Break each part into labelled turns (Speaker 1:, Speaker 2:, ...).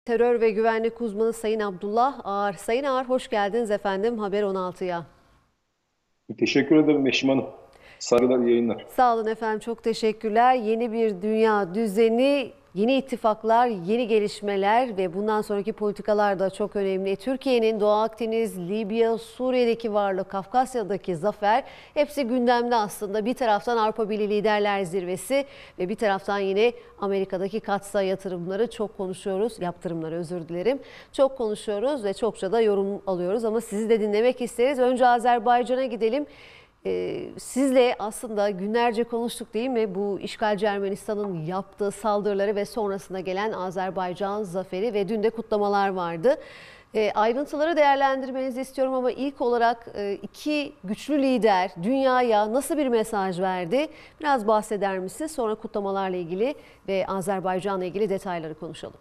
Speaker 1: Terör ve güvenlik uzmanı Sayın Abdullah Ağar. Sayın Ağar, hoş geldiniz efendim Haber 16'ya.
Speaker 2: Teşekkür ederim Eşim Hanım. Saygılar, iyi yayınlar.
Speaker 1: Sağ olun efendim, çok teşekkürler. Yeni bir dünya düzeni, yeni ittifaklar, yeni gelişmeler ve bundan sonraki politikalar da çok önemli. Türkiye'nin Doğu Akdeniz, Libya, Suriye'deki varlığı, Kafkasya'daki zafer hepsi gündemde aslında. Bir taraftan Avrupa Birliği Liderler Zirvesi ve bir taraftan yine Amerika'daki katsayı yatırımları çok konuşuyoruz. Yaptırımları, özür dilerim. Çok konuşuyoruz ve çokça da yorum alıyoruz ama sizi de dinlemek isteriz. Önce Azerbaycan'a gidelim. Sizle aslında günlerce konuştuk değil mi? Bu işgalci Ermenistan'ın yaptığı saldırıları ve sonrasında gelen Azerbaycan zaferi ve dün de kutlamalar vardı. Ayrıntıları değerlendirmenizi istiyorum ama ilk olarak iki güçlü lider dünyaya nasıl bir mesaj verdi? Biraz bahseder misiniz? Sonra kutlamalarla ilgili ve Azerbaycan'la ilgili detayları konuşalım.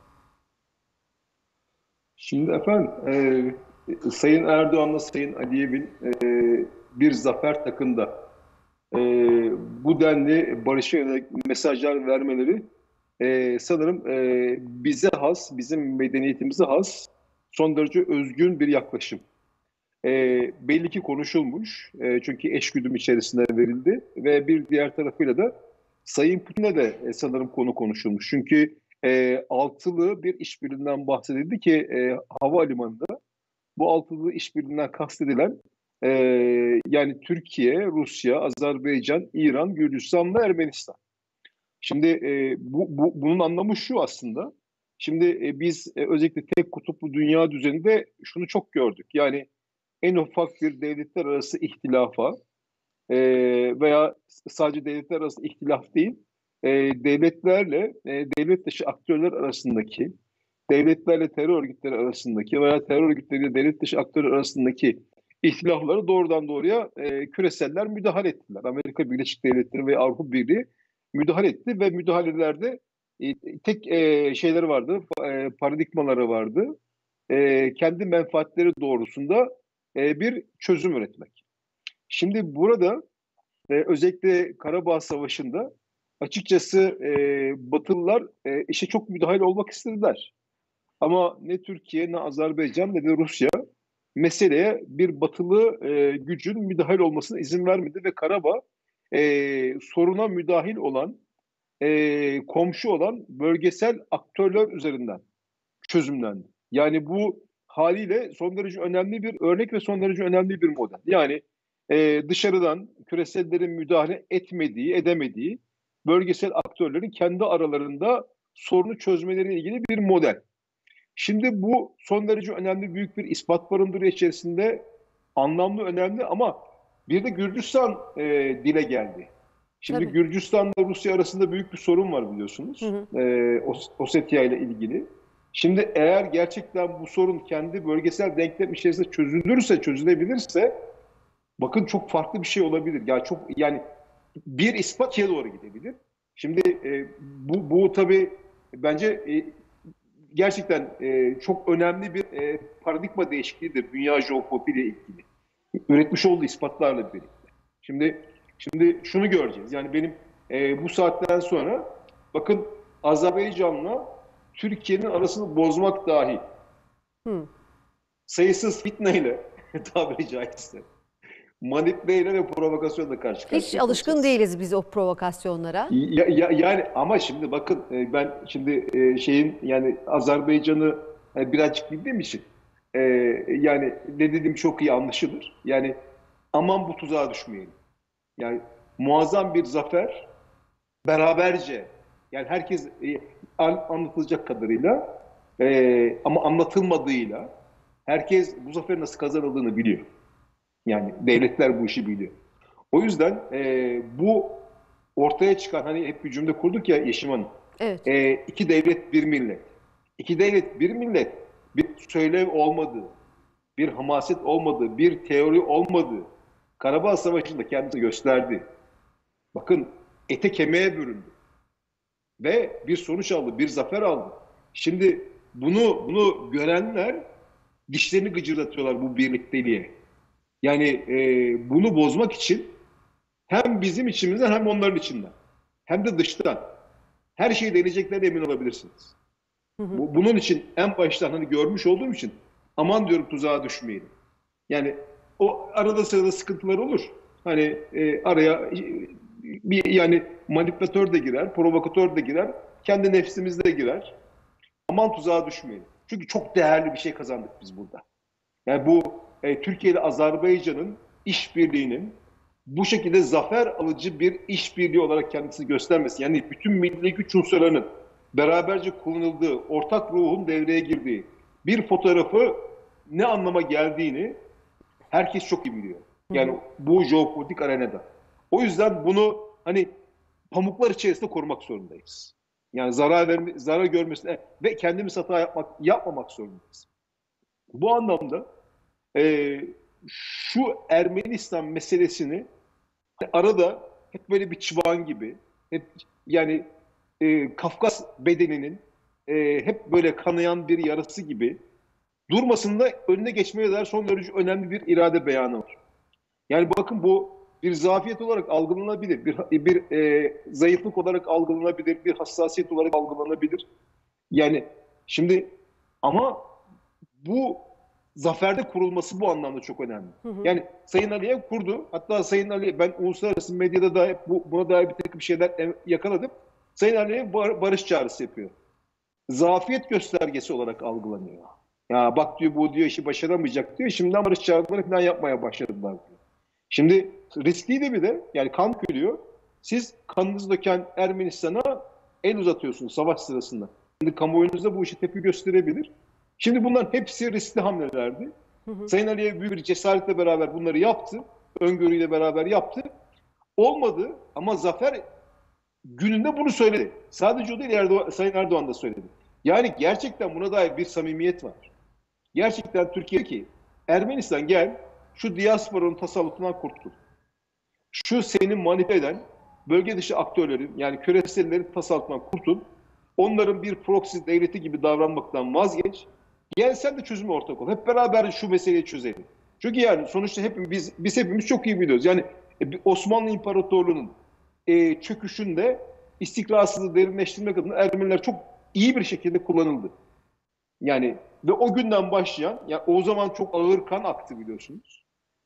Speaker 2: Şimdi efendim, Sayın Erdoğan'la Sayın Aliyev'in bir zafer takında e, bu denli barışa yönelik mesajlar vermeleri sanırım bize has, bizim medeniyetimize has, son derece özgün bir yaklaşım. Belli ki konuşulmuş, çünkü eşgüdüm içerisinde verildi ve bir diğer tarafıyla da Sayın Putin'e de sanırım konu konuşulmuş. Çünkü altılı bir işbirliğinden bahsedildi ki havalimanında bu altılı işbirliğinden kastedilen e, yani Türkiye, Rusya, Azerbaycan, İran, Gürcistan ve Ermenistan. Şimdi bunun anlamı şu aslında. Şimdi biz özellikle tek kutuplu dünya düzeninde şunu çok gördük. Yani en ufak bir devletler arası ihtilafa e, veya sadece devletler arası ihtilaf değil, devletlerle devlet dışı aktörler arasındaki, devletlerle terör örgütleri arasındaki veya terör örgütleriyle devlet dışı aktörler arasındaki ihtilafları doğrudan doğruya küreseller müdahale ettiler. Amerika Birleşik Devletleri ve Avrupa Birliği müdahale etti ve müdahalelerde tek şeyleri vardı, paradigmaları vardı. Kendi menfaatleri doğrultusunda bir çözüm üretmek. Şimdi burada özellikle Karabağ Savaşı'nda açıkçası Batılılar işe çok müdahale olmak istediler. Ama ne Türkiye, ne Azerbaycan, ne de Rusya meseleye bir batılı gücün müdahil olmasına izin vermedi ve Karabağ soruna müdahil olan, komşu olan bölgesel aktörler üzerinden çözümlendi. Yani bu haliyle son derece önemli bir örnek ve son derece önemli bir model. Yani dışarıdan küresellerin müdahale etmediği, edemediği bölgesel aktörlerin kendi aralarında sorunu çözmeleriyle ilgili bir model. Şimdi bu son derece önemli, büyük bir ispat barındırıyor içerisinde, anlamlı, önemli ama bir de Gürcistan dile geldi. Şimdi
Speaker 1: Tabii.
Speaker 2: Gürcistan'la Rusya arasında büyük bir sorun var
Speaker 1: Hı
Speaker 2: biliyorsunuz.
Speaker 1: hı.
Speaker 2: Ossetya ile ilgili. Şimdi eğer gerçekten bu sorun kendi bölgesel denklem içerisinde çözülürse, çözülebilirse bakın çok farklı bir şey olabilir. Yani yani bir ispatya doğru gidebilir. Şimdi bu tabii bence gerçekten çok önemli bir paradigma değişikliğidir dünya jeopolitiği ile ilgili. Üretmiş olduğu ispatlarla birlikte. Şimdi şunu göreceğiz. Yani benim bu saatten sonra bakın Azerbaycan'la Türkiye'nin arasını bozmak dahi
Speaker 1: Hı.
Speaker 2: sayısız fitneyle tabiri caizse manipüleyle ve provokasyonla karşı
Speaker 1: Hiç
Speaker 2: karşıya
Speaker 1: alışkın
Speaker 2: kalacağız.
Speaker 1: değiliz biz o provokasyonlara.
Speaker 2: Yani ama şimdi bakın ben şimdi şeyin yani Azerbaycan'ı birazcık bildiğim için e, yani ne dediğim çok iyi anlaşılır. Yani aman bu tuzağa düşmeyelim. Yani muazzam bir zafer beraberce yani herkes anlatılacak kadarıyla ama anlatılmadığıyla herkes bu zaferin nasıl kazanıldığını biliyor. Yani devletler bu işi biliyor. O yüzden bu ortaya çıkan hani hep bir cümle kurduk ya Yeşim Hanım.
Speaker 1: Evet.
Speaker 2: İki devlet bir millet. İki devlet bir millet bir söylev olmadığı, bir hamaset olmadığı, bir teori olmadığı Karabağ Savaşı'nda kendisi gösterdi. Bakın ete kemiğe büründü ve bir sonuç aldı, bir zafer aldı. Şimdi bunu görenler dişlerini gıcırdatıyorlar bu birlikteliğe. Yani bunu bozmak için hem bizim içimizden hem onların içinden hem de dıştan her şeyi deneyeceklerine emin olabilirsiniz. Bunun için en baştan hani görmüş olduğum için aman diyorum tuzağa düşmeyelim. Yani o arada sırada sıkıntılar olur. Hani araya bir yani manipülatör de girer, provokatör de girer, kendi nefsimiz de girer. Aman tuzağa düşmeyelim. Çünkü çok değerli bir şey kazandık biz burada. Yani bu Türkiye ile Azerbaycan'ın işbirliğinin bu şekilde zafer alıcı bir işbirliği olarak kendisini göstermesi. Yani bütün milli güç unsurlarının beraberce kullanıldığı, ortak ruhun devreye girdiği bir fotoğrafı ne anlama geldiğini herkes çok iyi biliyor. Yani bu jeopolitik arenada. O yüzden bunu hani pamuklar içerisinde korumak zorundayız. Yani zarar görmesine ve kendimiz hata yapmamak zorundayız. Bu anlamda e, şu Ermenistan meselesini arada hep böyle bir çıban gibi, hep yani Kafkas bedeninin hep böyle kanayan bir yarası gibi durmasında önüne geçmeye dair son derece önemli bir irade beyanı var. Yani bakın bu bir zafiyet olarak algılanabilir, bir zayıflık olarak algılanabilir, bir hassasiyet olarak algılanabilir. Yani şimdi ama bu zaferde kurulması bu anlamda çok önemli. Yani Sayın Aliyev kurdu. Hatta Sayın Aliyev, ben uluslararası medyada da hep buna dair bir takım şeyler yakaladım. Sayın Aliyev barış çağrısı yapıyor. Zafiyet göstergesi olarak algılanıyor. Ya bak diyor, bu diyor işi başaramayacak diyor. Şimdiden barış çağrıları falan yapmaya başladılar diyor. Şimdi riskliydi bir de, yani kan dökülüyor. Siz kanınızı döken Ermenistan'a el uzatıyorsunuz savaş sırasında. Şimdi kamuoyunuzda bu işe tepki gösterebilir. Şimdi bunların hepsi riskli hamlelerdi. Sayın Aliyev büyük bir cesaretle beraber bunları yaptı. Öngörüyle beraber yaptı. Olmadı ama zafer gününde bunu söyledi. Sadece o değil, Sayın Erdoğan da söyledi. Yani gerçekten buna dair bir samimiyet var. Gerçekten Türkiye'deki Ermenistan gel şu diasporanın tasallutundan kurtul. Şu seni manipüle eden bölge dışı aktörlerin, yani küresellerin tasallutundan kurtul. Onların bir proxy devleti gibi davranmaktan vazgeç. Gel sen de çözüme ortak ol. Hep beraber şu meseleyi çözelim. Çünkü yani sonuçta biz hepimiz çok iyi biliyoruz. Yani Osmanlı İmparatorluğu'nun çöküşünde istikrarsızlığı derinleştirmek adına Ermeniler çok iyi bir şekilde kullanıldı. Yani ve o günden başlayan, yani o zaman çok ağır kan aktı biliyorsunuz.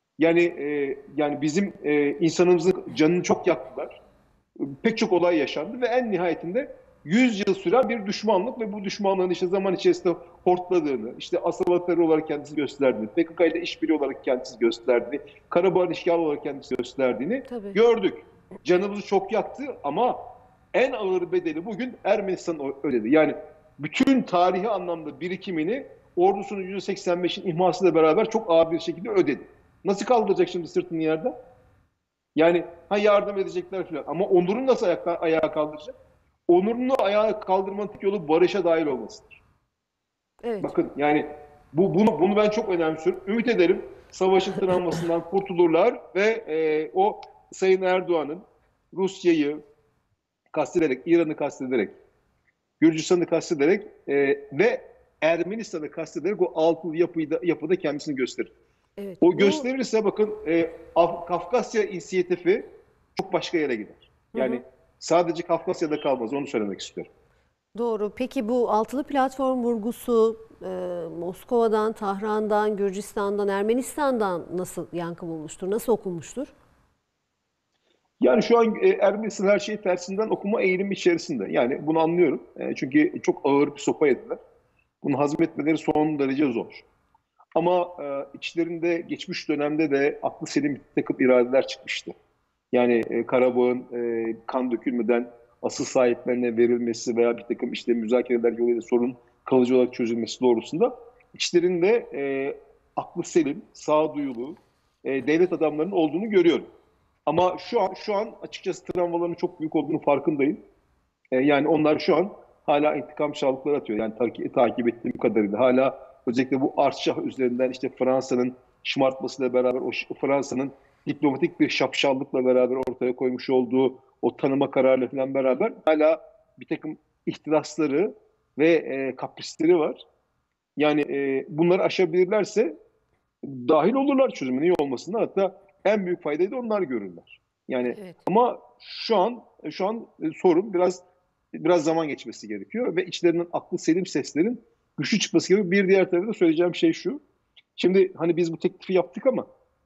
Speaker 2: Yani bizim insanımızın canını çok yaktılar. Pek çok olay yaşandı ve en nihayetinde 100 yıl süren bir düşmanlık ve bu düşmanlığın işte zaman içerisinde hortladığını, işte asavatları olarak kendisi gösterdiğini, PKK ile işbirliği olarak kendisi gösterdiğini, Karabağ'ın işgal olarak kendisi gösterdiğini
Speaker 1: Tabii.
Speaker 2: gördük. Canımızı çok yaktı ama en ağır bedeli bugün Ermenistan ödedi. Yani bütün tarihi anlamda birikimini ordusunun %85'in ihmasıyla beraber çok ağır bir şekilde ödedi. Nasıl kaldıracak şimdi sırtını yerden? Yani yardım edecekler falan. Ama onurunu nasıl ayağa kaldıracak? Onurunu ayağa kaldırmanın tek yolu barışa dahil olmasıdır.
Speaker 1: Evet.
Speaker 2: Bakın yani bunu ben çok önemsiyorum. Ümit ederim savaşın travmasından kurtulurlar ve o Sayın Erdoğan'ın Rusya'yı kastederek, İran'ı kastederek, Gürcistan'ı kastederek ve Ermenistan'ı kastederek o altılı yapıda kendisini gösterir.
Speaker 1: Evet.
Speaker 2: O gösterirse bakın Kafkasya inisiyatifi çok başka yere gider. Yani sadece Kafkasya'da kalmaz, onu söylemek istiyorum.
Speaker 1: Doğru. Peki bu altılı platform vurgusu Moskova'dan, Tahran'dan, Gürcistan'dan, Ermenistan'dan nasıl yankı bulmuştur? Nasıl okunmuştur?
Speaker 2: Yani şu an Ermenistan her şeyi tersinden okuma eğilimi içerisinde. Yani bunu anlıyorum. Çünkü çok ağır bir sopa yediler. Bunu hazmetmeleri son derece zor. Ama içlerinde geçmiş dönemde de aklı selim bir takım iradeler çıkmıştı. Yani Karabağ'ın kan dökülmeden asıl sahiplerine verilmesi veya bir takım işte müzakereler yoluyla sorun kalıcı olarak çözülmesi doğrultusunda içlerinde aklı selim, sağduyulu devlet adamlarının olduğunu görüyorum. Ama şu an açıkçası travmaların çok büyük olduğunu farkındayım. Yani onlar şu an hala intikam çığlıkları atıyor. Yani takip ettiğim kadarıyla hala özellikle bu Artsakh üzerinden işte Fransa'nın şımartmasıyla beraber Fransa'nın diplomatik bir şapşallıkla beraber ortaya koymuş olduğu o tanıma kararıyla falan beraber hala bir takım ihtirasları ve kaprisleri var. Yani bunları aşabilirlerse dahil olurlar çözümün iyi olmasına. Hatta en büyük faydayı da onlar görürler. Yani
Speaker 1: Evet.
Speaker 2: ama şu an sorun biraz biraz zaman geçmesi gerekiyor ve içlerinden aklı selim seslerin güçlü çıkması gerekiyor. Bir diğer tarafta söyleyeceğim şey şu. Şimdi hani biz bu teklifi yaptık ama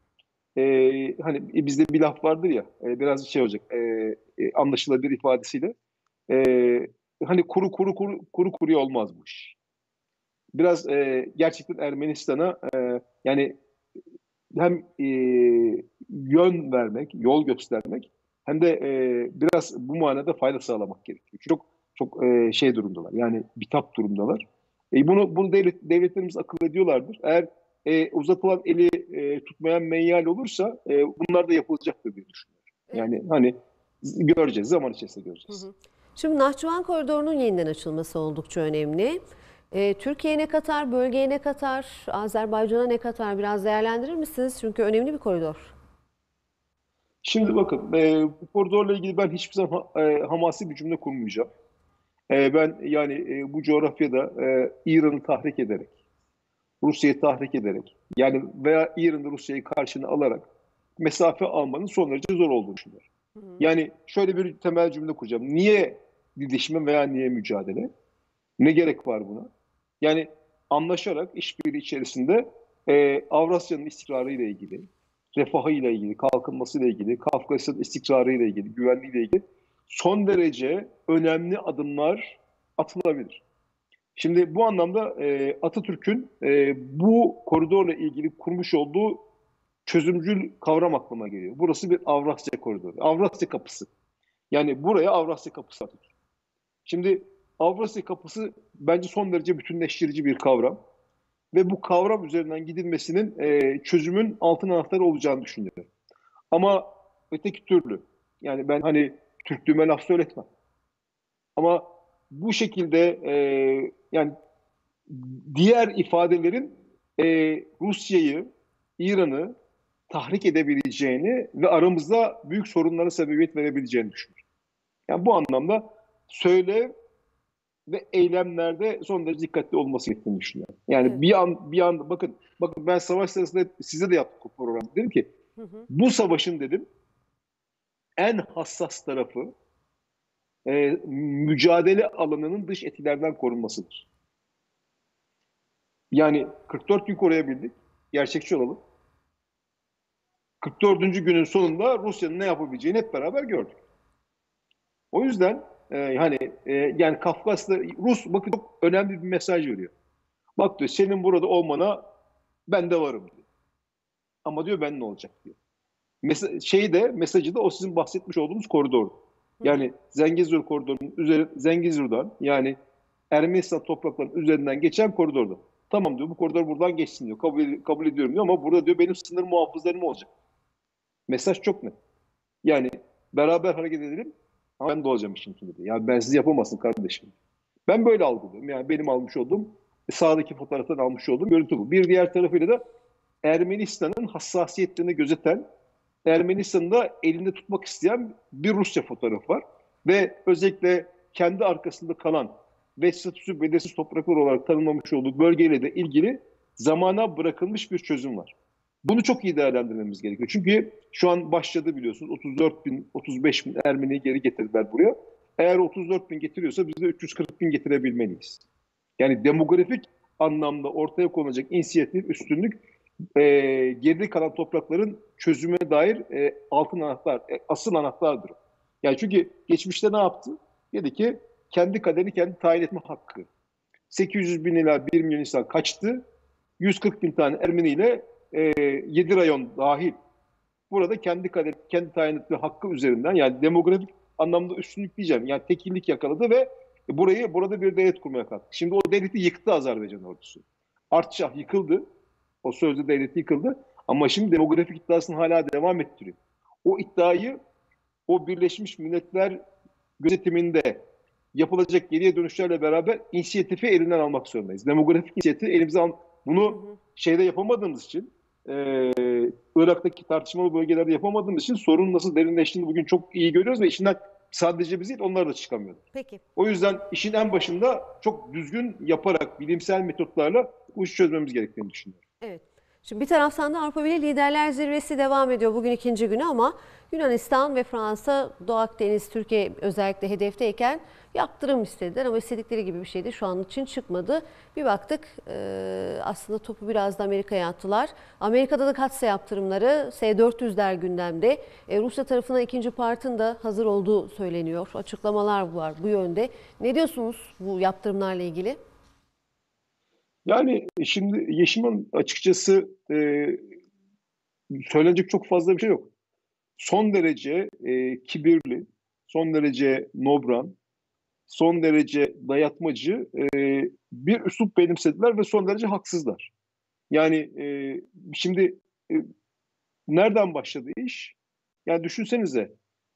Speaker 2: hani bizde bir laf vardır ya, biraz şey olacak, anlaşılabilir ifadesiyle. E, Hani kuru kuruya olmaz bu iş. Biraz gerçekten Ermenistan'a yani hem yön vermek, yol göstermek hem de biraz bu manada fayda sağlamak gerekiyor. Çok çok şey durumdalar. Yani bitap durumdalar. Bunu devletlerimiz akıl ediyorlardır. Eğer uzatılan eli tutmayan meyyal olursa bunlar da yapılacaktır diye düşünüyorum.
Speaker 1: Evet.
Speaker 2: Yani hani göreceğiz, zaman içerisinde
Speaker 1: Hı
Speaker 2: göreceğiz.
Speaker 1: hı. Şimdi Nahçıvan Koridoru'nun yeniden açılması oldukça önemli. Türkiye'ye ne katar, bölgeye ne katar, Azerbaycan'a ne katar biraz değerlendirir misiniz? Çünkü önemli bir koridor.
Speaker 2: Şimdi bakın, bu koridorla ilgili ben hiçbir zaman hamasi bir cümle kurmayacağım. Ben yani bu coğrafyada İran'ı tahrik ederek, Rusya'yı tahrik ederek, yani veya İran'da Rusya'yı karşına alarak mesafe almanın son derece zor olduğunu düşünüyorum.
Speaker 1: Hı hı.
Speaker 2: Yani şöyle bir temel cümle kuracağım. Niye didişme veya niye mücadele? Ne gerek var buna? Yani anlaşarak işbirliği içerisinde Avrasya'nın istikrarı ile ilgili, refahı ile ilgili, kalkınması ile ilgili, Kafkasya'nın istikrarı ile ilgili, güvenliği ile ilgili son derece önemli adımlar atılabilir. Şimdi bu anlamda Atatürk'ün bu koridorla ilgili kurmuş olduğu çözümcül kavram aklıma geliyor. Burası bir Avrasya koridoru, Avrasya kapısı. Yani buraya Avrasya kapısı Atatürk. Şimdi Avrasya kapısı bence son derece bütünleştirici bir kavram. Ve bu kavram üzerinden gidilmesinin çözümün altın anahtarı olacağını düşünüyorum. Ama öteki türlü, yani ben hani Türklüğüme laf söyletmem. Ama bu şekilde yani diğer ifadelerin Rusya'yı, İran'ı tahrik edebileceğini ve aramızda büyük sorunlara sebebiyet verebileceğini düşünüyorum. Yani bu anlamda söyle ve eylemlerde son derece dikkatli olması gerektiğini düşünüyorum. Yani
Speaker 1: Evet.
Speaker 2: bir an bakın ben savaş sırasında size de yaptık o programı. Dedim ki
Speaker 1: Hı hı.
Speaker 2: bu savaşın dedim en hassas tarafı mücadele alanının dış etkilerden korunmasıdır. Yani 44 gün koruyabildik. Gerçekçi olalım. 44. günün sonunda Rusya'nın ne yapabileceğini hep beraber gördük. O yüzden hani yani Kafkas'ta Rus bakın çok önemli bir mesaj veriyor. Bak diyor senin burada olmana ben de varım diyor. Ama diyor ben ne olacak diyor. Mesajı da o sizin bahsetmiş olduğunuz koridor.
Speaker 1: Hı hı.
Speaker 2: Yani Zengezur koridorunun üzeri Zengezur'dan yani Ermenistan topraklarının üzerinden geçen koridorda. Tamam diyor bu koridor buradan geçsin diyor. Kabul ediyorum diyor ama burada diyor benim sınır muhafızlarım olacak. Mesaj çok net. Yani beraber hareket edelim ama ben de olacağım işin içinde diyor. Yani ben siz yapamazsın kardeşim. Ben böyle algılıyorum. Yani benim almış olduğum sağdaki fotoğraftan almış olduğum görüntü bu. Bir diğer tarafıyla da Ermenistan'ın hassasiyetlerini gözeten, Ermenistan'da elinde tutmak isteyen bir Rusya fotoğrafı var. Ve özellikle kendi arkasında kalan ve statüsü belirsiz topraklar olarak tanımlamış olduğu bölgeyle de ilgili zamana bırakılmış bir çözüm var. Bunu çok iyi değerlendirmemiz gerekiyor. Çünkü şu an başladı biliyorsunuz 34 bin, 35 bin Ermeniyi geri getirdiler buraya. Eğer 34 bin getiriyorsa biz de 340 bin getirebilmeliyiz. Yani demografik anlamda ortaya konulacak inisiyatif, üstünlük geride kalan toprakların çözüme dair altın anahtar, asıl anahtardır. Yani çünkü geçmişte ne yaptı? Dedi ki kendi kaderini kendi tayin etme hakkı. 800 bin ila 1 milyon insan kaçtı. 140 bin tane Ermeni ile 7 rayon dahil. Burada kendi kader, kendi tayin etme hakkı üzerinden yani demografik anlamda üstünlük diyeceğim. Yani tekillik yakaladı ve burada bir devlet kurmaya kalktı. Şimdi o devleti yıktı Azerbaycan ordusu. Artşah yıkıldı. O sözde devlet yıkıldı. Ama şimdi demografik iddiasını hala devam ettiriyor. O iddiayı o Birleşmiş Milletler gözetiminde yapılacak geriye dönüşlerle beraber inisiyatifi elinden almak zorundayız. Demografik inisiyatifi elimize al.
Speaker 1: Hı
Speaker 2: Bunu
Speaker 1: hı.
Speaker 2: şeyde yapamadığımız için Irak'taki tartışmalı bölgelerde yapamadığımız için sorunun nasıl derinleştiğini bugün çok iyi görüyoruz ve işinden sadece biz değil onlar da çıkamıyor.
Speaker 1: Peki.
Speaker 2: O yüzden işin en başında çok düzgün yaparak bilimsel metotlarla bu işi çözmemiz gerektiğini düşünüyorum.
Speaker 1: Evet. Şimdi bir taraftan da Avrupa Birliği Liderler Zirvesi devam ediyor. Bugün ikinci günü ama Yunanistan ve Fransa Doğu Akdeniz, Türkiye özellikle hedefteyken yaptırım istediler ama istedikleri gibi bir şey de şu an için çıkmadı. Bir baktık aslında topu biraz da Amerika'ya attılar. Amerika'da da katsa yaptırımları, S-400'ler gündemde. Rusya tarafından ikinci partın da hazır olduğu söyleniyor. Açıklamalar var bu yönde. Ne diyorsunuz bu yaptırımlarla ilgili?
Speaker 2: Yani şimdi Yeşim'in açıkçası söylenecek çok fazla bir şey yok. Son derece kibirli, son derece nobran, son derece dayatmacı bir üslup benimsediler ve son derece haksızlar. Yani şimdi e, nereden başladı iş? Yani düşünsenize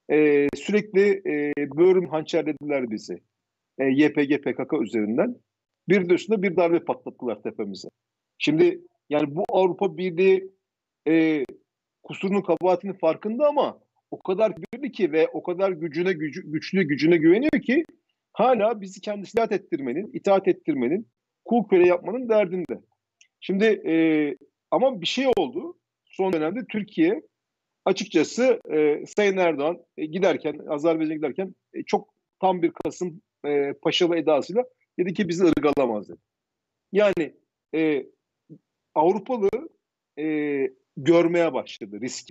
Speaker 2: sürekli böğrüm hançerlediler bizi. YPG PKK üzerinden. Bir de üstüne bir darbe patlattılar tepemize. Şimdi yani bu Avrupa Birliği e, kusurunun kabahatinin farkında ama o kadar kibirli ki ve o kadar güçlü gücüne güveniyor ki hala bizi kendisine itaat ettirmenin, kul köle yapmanın derdinde. Şimdi ama bir şey oldu. Son dönemde Türkiye açıkçası Sayın Erdoğan giderken, Azerbaycan'a giderken çok tam bir Kasım Paşalı edasıyla dedi ki bizi ırgalamaz dedi. Yani e, Avrupalı e, görmeye başladı riski.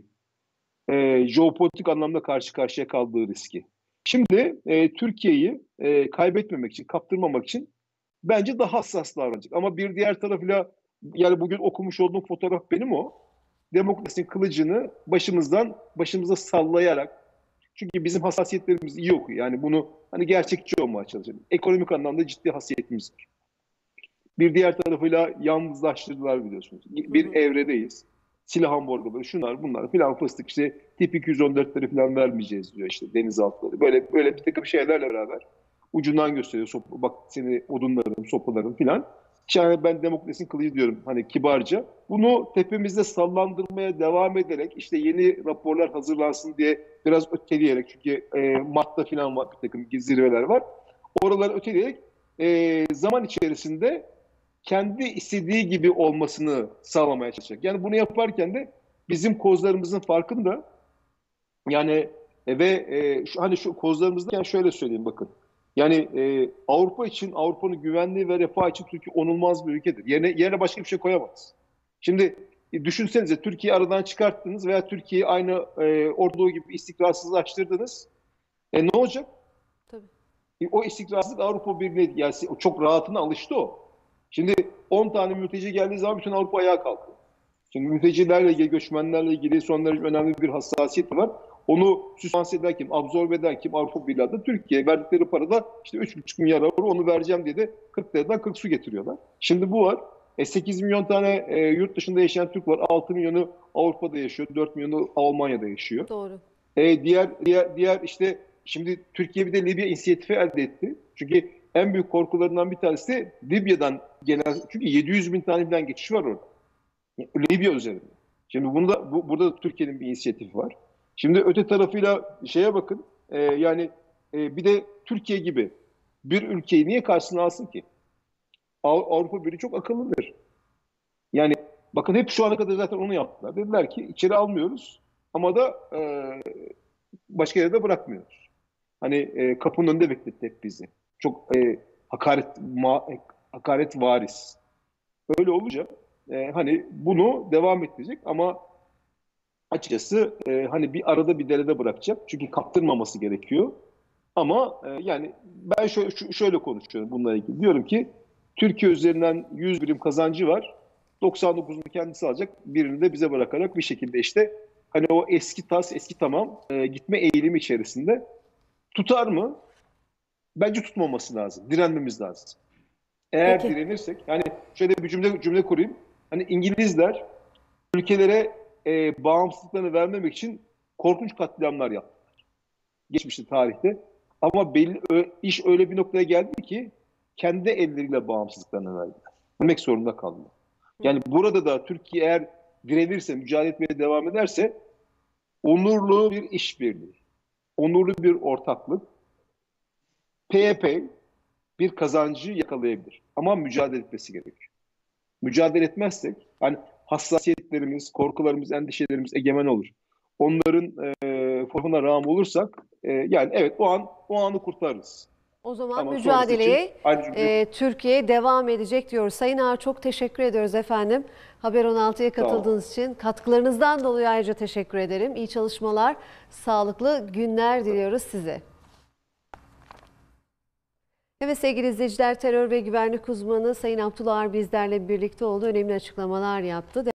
Speaker 2: Jeopolitik anlamda karşı karşıya kaldığı riski. Şimdi Türkiye'yi kaybetmemek için, kaptırmamak için bence daha hassas davranacak. Ama bir diğer tarafıyla yani bugün okumuş olduğum fotoğraf benim o. Demokrasinin kılıcını başımıza sallayarak çünkü bizim hassasiyetlerimiz iyi okuyor. Yani bunu hani gerçekçi olmaya çalışıyoruz. Ekonomik anlamda ciddi hassasiyetimiz var. Bir diğer tarafıyla yalnızlaştırdılar biliyorsunuz.
Speaker 1: Hı
Speaker 2: Bir
Speaker 1: hı.
Speaker 2: evredeyiz. Silah ambargoları, şunlar bunlar filan fıstık işte tip 214'leri falan vermeyeceğiz diyor işte denizaltıları. Böyle bir takım şeylerle beraber ucundan gösteriyor. Bak seni odunlarım, sopalarım filan. Yani ben demokrasinin kılıcı diyorum hani kibarca. Bunu tepemizde sallandırmaya devam ederek işte yeni raporlar hazırlansın diye biraz öteleyerek çünkü Mart'ta filan var bir takım zirveler var. Oraları öteleyerek zaman içerisinde kendi istediği gibi olmasını sağlamaya çalışacak. Yani bunu yaparken de bizim kozlarımızın farkında. Yani hani şu kozlarımızda yani şöyle söyleyeyim bakın. Yani Avrupa için Avrupa'nın güvenliği ve refahı için Türkiye onulmaz bir ülkedir. Yerine başka bir şey koyamaz. Şimdi düşünsenize Türkiye'yi aradan çıkarttınız veya Türkiye'yi aynı Orta Doğu gibi istikrarsızlaştırdınız. Ne olacak?
Speaker 1: Tabii.
Speaker 2: O istikrarsızlık Avrupa Birliği yani çok rahatına alıştı o. Şimdi 10 tane mülteci geldiği zaman bütün Avrupa ayağa kalkıyor. Şimdi mültecilerle ilgili, göçmenlerle ilgili son derece önemli bir hassasiyet var. Onu süspanse eden kim, absorbe eden kim Avrupa Birliği adına Türkiye. Verdikleri parada işte 3,5 milyar euro onu vereceğim diye de 40 liradan 40 su getiriyorlar. Şimdi bu var. 8 milyon tane yurt dışında yaşayan Türk var. 6 milyonu Avrupa'da yaşıyor. 4 milyonu Almanya'da yaşıyor.
Speaker 1: Doğru.
Speaker 2: Diğer işte şimdi Türkiye bir de Libya inisiyatifi elde etti. Çünkü en büyük korkularından bir tanesi de Libya'dan gelen çünkü 700 bin tane falan geçiş var orada. Libya üzerinde. Şimdi burada da Türkiye'nin bir inisiyatifi var. Şimdi öte tarafıyla şeye bakın yani bir de Türkiye gibi bir ülkeyi niye karşısına alsın ki? Avrupa Birliği çok akıllıdır. Yani bakın hep şu ana kadar zaten onu yaptılar. Dediler ki içeri almıyoruz ama da başka yere de bırakmıyoruz. Hani kapının önünde bekletti hep bizi. Çok hakaret varis. Öyle olunca hani bunu devam ettirecek ama açıkçası hani bir arada bir derede bırakacak. Çünkü kaptırmaması gerekiyor. Ama yani ben şöyle konuşuyorum bununla ilgili. Diyorum ki Türkiye üzerinden 100 birim kazancı var. 99'unu kendisi alacak. Birini de bize bırakarak bir şekilde işte hani o eski tas eski tamam gitme eğilimi içerisinde tutar mı? Bence tutmaması lazım. Direnmemiz lazım. Eğer
Speaker 1: Peki.
Speaker 2: direnirsek yani şöyle bir cümle kurayım. Hani İngilizler ülkelere bağımsızlıklarını vermemek için korkunç katliamlar yaptı. Geçmişte tarihte. Ama iş öyle bir noktaya geldi ki kendi elleriyle bağımsızlıklarını verdiler. Vermek zorunda kaldılar. Yani burada da Türkiye eğer direnirse, mücadele etmeye devam ederse onurlu bir işbirliği, onurlu bir ortaklık, PYP bir kazancı yakalayabilir. Ama mücadele etmesi gerekiyor. Mücadele etmezsek, hani hassasiyetlerimiz, korkularımız, endişelerimiz egemen olur. Onların fotoğrafına rağm olursak yani evet o anı kurtarırız.
Speaker 1: O zaman
Speaker 2: Ama sonrası için
Speaker 1: mücadeleye
Speaker 2: aynı cümleyi
Speaker 1: Türkiye devam edecek diyoruz. Sayın Ağar, çok teşekkür ediyoruz efendim. Haber 16'ya
Speaker 2: sağ olun.
Speaker 1: katıldığınız için, katkılarınızdan dolayı ayrıca teşekkür ederim. İyi çalışmalar, sağlıklı günler diliyoruz size. Evet sevgili izleyiciler, terör ve güvenlik uzmanı Sayın Abdullah Ağar bizlerle birlikte oldu. Önemli açıklamalar yaptı.